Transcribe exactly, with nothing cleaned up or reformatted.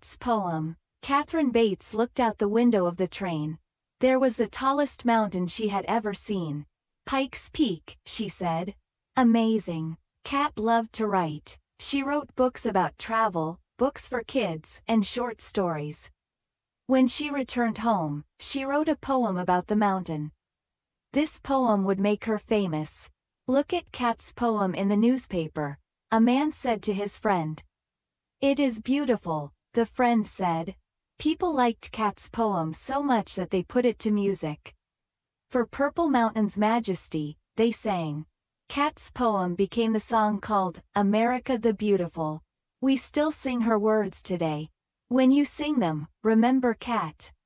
Kat's poem. Catherine Bates looked out the window of the train. There was the tallest mountain she had ever seen. Pikes Peak, she said. Amazing. Kat loved to write. She wrote books about travel, books for kids, and short stories. When she returned home, she wrote a poem about the mountain. This poem would make her famous. Look at Kat's poem in the newspaper, a man said to his friend. It is beautiful, the friend said. People liked Kat's poem so much that they put it to music. For Purple Mountain's majesty, they sang. Kat's poem became the song called America the Beautiful. We still sing her words today. When you sing them, remember Kat.